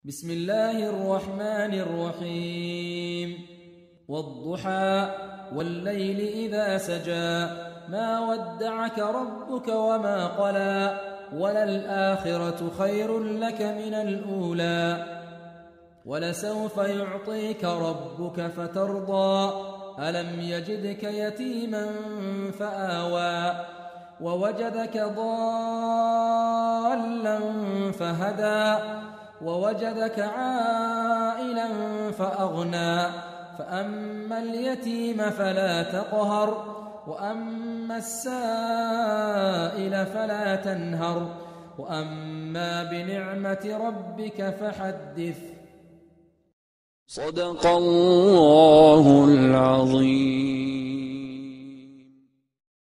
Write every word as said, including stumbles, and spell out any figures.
بسم الله الرحمن الرحيم والضحى والليل إذا سجى ما ودعك ربك وما قلى وللآخرة خير لك من الأولى ولسوف يعطيك ربك فترضى ألم يجدك يتيما فآوى ووجدك ضالا فهدى ووجدك عائلا فأغنى فأما اليتيم فلا تقهر وأما السائل فلا تنهر وأما بنعمة ربك فحدث. صدق الله العظيم.